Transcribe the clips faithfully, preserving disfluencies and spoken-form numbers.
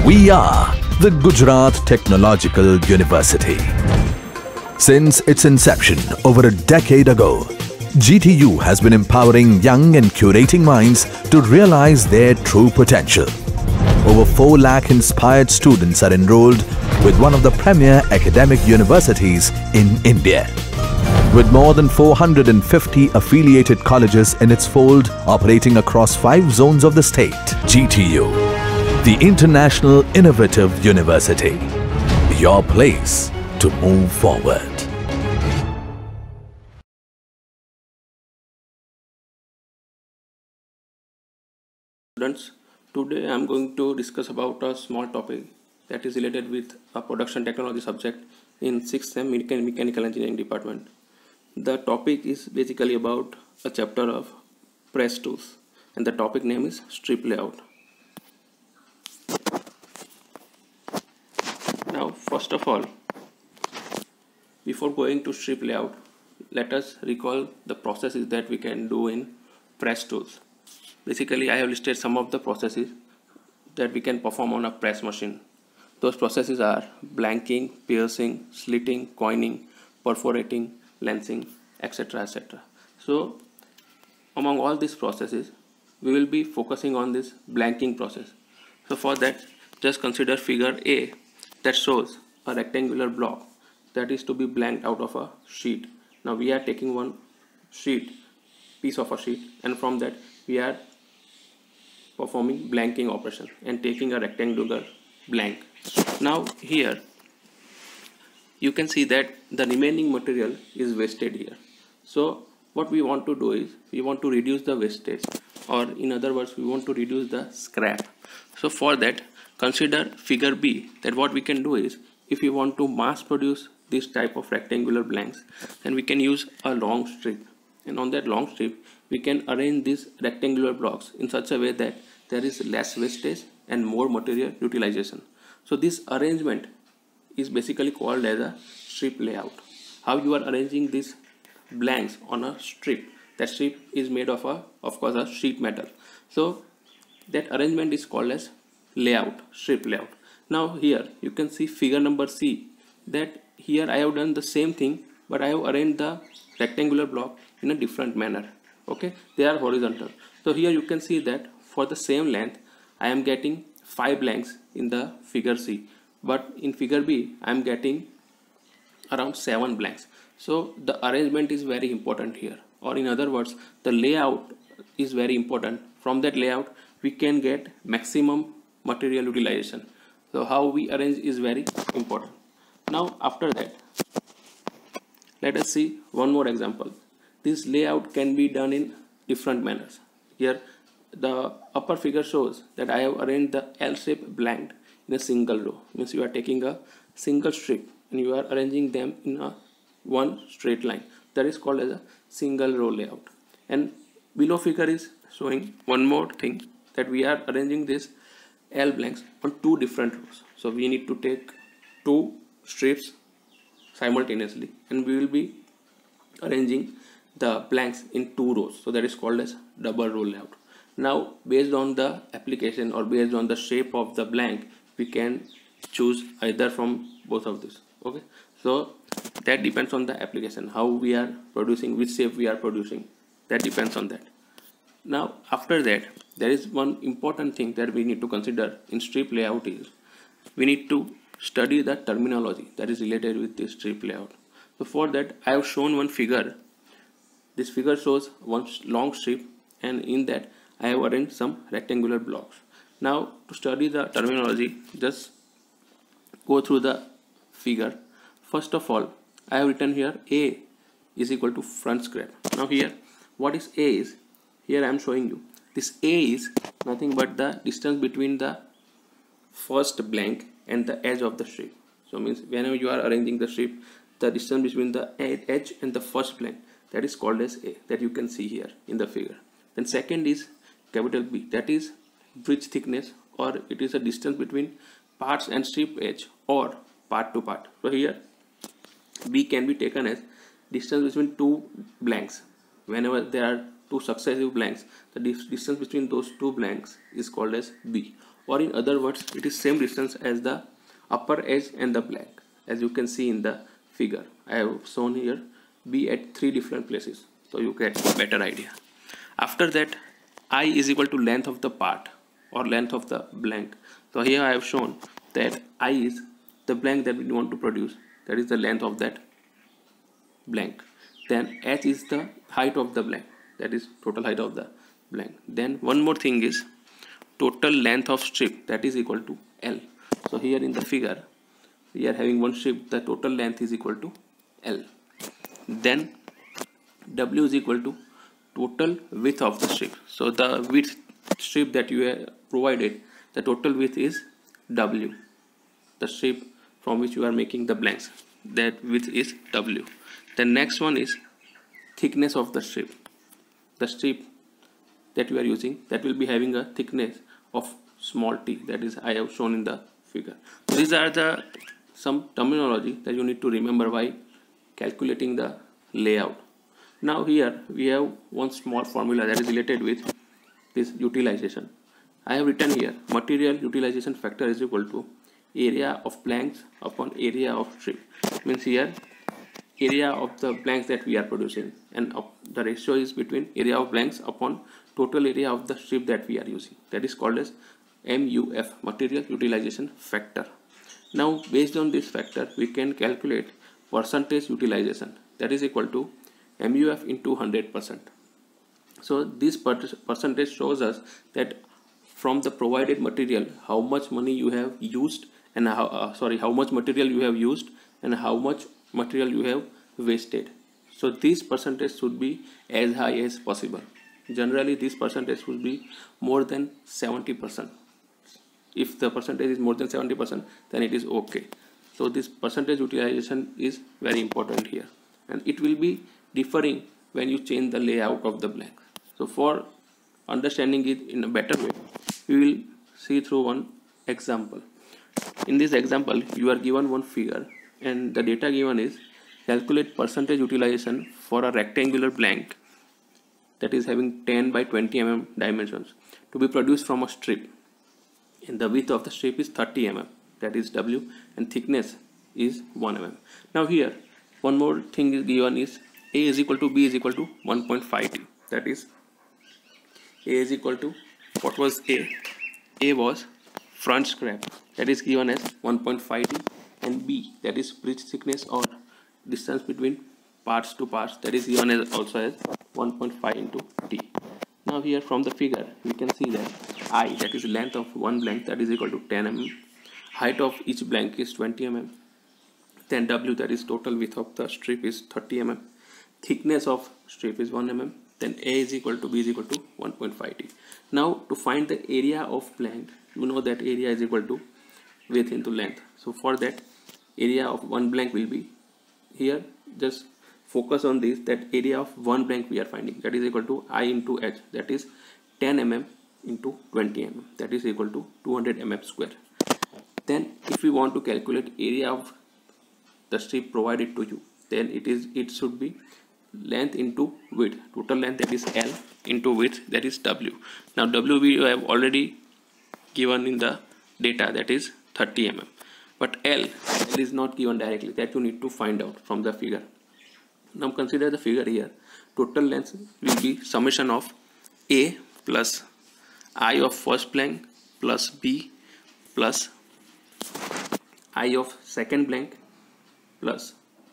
We are the Gujarat Technological University. Since its inception over a decade ago, G T U has been empowering young and curating minds to realize their true potential. Over four lakh inspired students are enrolled with one of the premier academic universities in India. With more than four hundred fifty affiliated colleges in its fold operating across five zones of the state, G T U, the International Innovative University, your place to move forward. Students, today I am going to discuss about a small topic that is related with a production technology subject in sixth sem Mechan- mechanical engineering department. The topic is basically about a chapter of press tools, and the topic name is strip layout. Now, first of all, before going to strip layout, let us recall the processes that we can do in press tools. Basically, I have listed some of the processes that we can perform on a press machine. Those processes are blanking, piercing, slitting, coining, perforating, lensing, et cetera et cetera. So, among all these processes, we will be focusing on this blanking process. So, for that, just consider figure A that shows a rectangular block that is to be blanked out of a sheet. Now, we are taking one sheet, piece of a sheet, and from that we are performing blanking operation and taking a rectangular blank. Now here you can see that the remaining material is wasted here. So what we want to do is we want to reduce the wastage, or in other words we want to reduce the scrap. So for that, consider figure B, that what we can do is, if we want to mass produce this type of rectangular blanks, then we can use a long strip, and on that long strip we can arrange these rectangular blocks in such a way that there is less wastage and more material utilization. So this arrangement is basically called as a strip layout. How you are arranging these blanks on a strip. That strip is made of a, of course, a sheet metal. So that arrangement is called as layout, strip layout. Now here you can see figure number C, that here I have done the same thing, but I have arranged the rectangular block in a different manner. Okay, they are horizontal. So here you can see that for the same length I am getting five blanks in the figure C, but in figure B I am getting around seven blanks. So the arrangement is very important here, or in other words the layout is very important. From that layout we can get maximum material utilization. So how we arrange is very important. Now after that, let us see one more example. This layout can be done in different manners. Here the upper figure shows that I have arranged the L shape blank in a single row. Means you are taking a single strip and you are arranging them in a one straight line. That is called as a single row layout. And below figure is showing one more thing, that we are arranging this L blanks on two different rows. So we need to take two strips simultaneously and we will be arranging the blanks in two rows. So that is called as double row layout. Now based on the application or based on the shape of the blank, we can choose either from both of these. Okay, so that depends on the application, how we are producing, which shape we are producing, that depends on that. Now after that, there is one important thing that we need to consider in strip layout is we need to study the terminology that is related with this strip layout. So for that I have shown one figure. This figure shows one long strip, and in that I have arranged some rectangular blocks. Now to study the terminology, just go through the figure. First of all, I have written here A is equal to front scrap. Now here what is A is, here I am showing you this A is nothing but the distance between the first blank and the edge of the strip. So means whenever you are arranging the strip, the distance between the edge and the first blank, that is called as A, that you can see here in the figure. Then second is capital B, that is bridge thickness, or it is a distance between parts and strip edge or part to part. So here B can be taken as distance between two blanks. Whenever there are two successive blanks, the distance between those two blanks is called as B. or in other words it is same distance as the upper edge and the blank, as you can see in the figure. I have shown here B at three different places, so you get a better idea. After that, I is equal to length of the part or length of the blank. So here I have shown that I is the blank that we want to produce, that is the length of that blank. Then H is the height of the blank, that is total height of the blank. Then one more thing is total length of strip, that is equal to L. So here in the figure we are having one strip, the total length is equal to L. Then W is equal to total width of the strip. So the width strip that you have provided, the total width is W, the strip from which you are making the blanks, that width is W. The next one is thickness of the strip. The strip that you are using, that will be having a thickness of small t, that is I have shown in the figure. These are the some terminology that you need to remember while calculating the layout. Now here we have one small formula that is related with this utilization. I have written here material utilization factor is equal to area of blanks upon area of strip. Means here area of the blanks that we are producing, and the ratio is between area of blanks upon total area of the strip that we are using. That is called as M U F, material utilization factor. Now based on this factor we can calculate percentage utilization, that is equal to M U F into one hundred percent. So this percentage shows us that from the provided material how much money you have used and how uh, sorry how much material you have used and how much material you have wasted. So this percentage should be as high as possible. Generally this percentage should be more than seventy percent. If the percentage is more than seventy percent, then it is okay. So this percentage utilization is very important here, and it will be differing when you change the layout of the blank. So for understanding it in a better way, we will see through one example. In this example you are given one figure and the data given is calculate percentage utilization for a rectangular blank that is having ten by twenty millimeter dimensions to be produced from a strip, and the width of the strip is thirty millimeters, that is W, and thickness is one millimeter. Now here one more thing is given is A is equal to B is equal to one point five T. That is A is equal to, what was A? A was front scrap, that is given as one point five T, and B, that is bridge thickness or distance between parts to parts, that is given as also as one point five into T. Now here from the figure we can see that I, that is length of one blank, that is equal to ten millimeters, height of each blank is twenty millimeters, then W, that is total width of the strip, is thirty millimeters, thickness of strip is one millimeter, then A is equal to B is equal to one point five T. Now to find the area of blank, you know that area is equal to width into length. So for that, area of one blank will be, here just focus on this, that area of one blank we are finding, that is equal to I into H, that is ten millimeters into twenty millimeters, that is equal to two hundred millimeters square. Then if we want to calculate area of the strip provided to you, then it is it should be length into width, total length, that is L, into width, that is W. Now W we have already given in the data, that is thirty millimeters, but L, L is not given directly, that you need to find out from the figure. Now consider the figure here. Total length will be summation of A plus I of first blank plus B plus I of second blank plus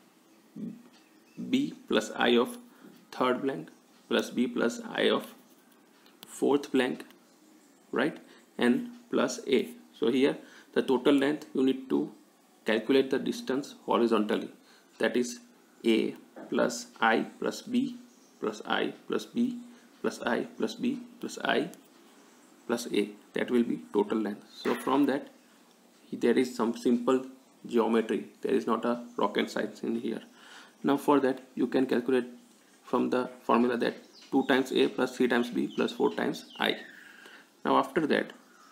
B plus I of third blank plus B plus I of fourth blank, right, and plus A. So here the total length you need to calculate the distance horizontally, that is A plus I plus B plus I plus B plus I plus B plus I plus A, that will be total length. So from that there is some simple geometry, there is not a rocket science in here. Now for that you can calculate from the formula that two times A plus three times B plus four times I. Now after that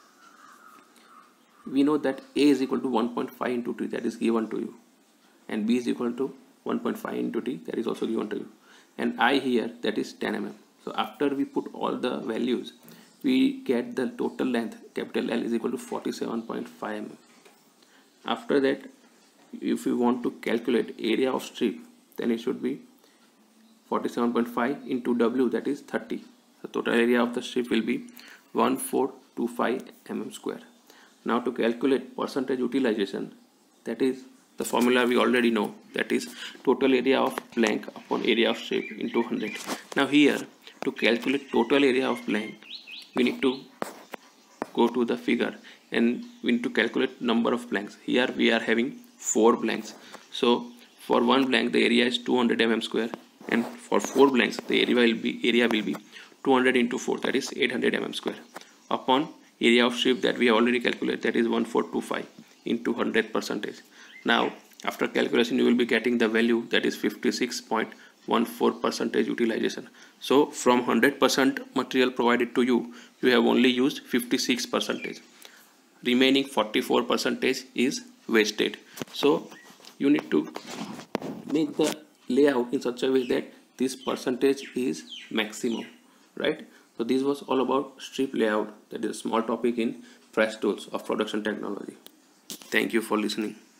we know that A is equal to one point five into T, that is given to you, and B is equal to one point five into T, that is also given to you, and I here, that is ten millimeters. So after we put all the values we get the total length capital L is equal to forty-seven point five millimeters. After that, if we want to calculate area of strip, then it should be forty-seven point five into W, that is thirty. The total area of the strip will be one four two five millimeters square. Now to calculate percentage utilization, that is the formula we already know, that is total area of blank upon area of strip into one hundred. Now here, to calculate total area of blank, we need to go to the figure and we need to calculate number of blanks. Here we are having four blanks, so for one blank the area is two hundred millimeters square, and for four blanks the area will be area will be two hundred into four, that is eight hundred millimeters square, upon area of strip that we have already calculated, that is one four two five into one hundred percentage. Now after calculation you will be getting the value, that is fifty-six point one four percentage utilization. So from one hundred percent material provided to you, you have only used fifty-six percentage. Remaining forty-four percentage is wasted. So you need to make the layout in such a way that this percentage is maximum, right? So this was all about strip layout. That is a small topic in Fresh Tools of Production Technology. Thank you for listening.